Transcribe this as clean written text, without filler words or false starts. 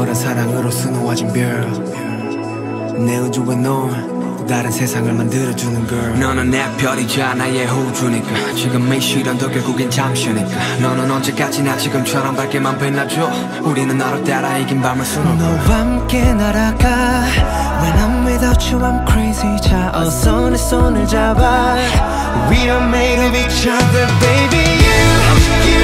너란 사랑으로 수놓아진 별 내 우주에 넌 또 다른 세상을 만들어주는 girl 너는 내 별이자 나의 호주니까 지금의 시련도 결국엔 잠시니까 너는 언제까지나 지금처럼 밝게만 빛나줘 우리는 너를 따라 이긴 밤을 수놓고 너와 함께 날아가 When I'm without you I'm crazy 자 어서 내 손을 잡아 We are made of each other baby you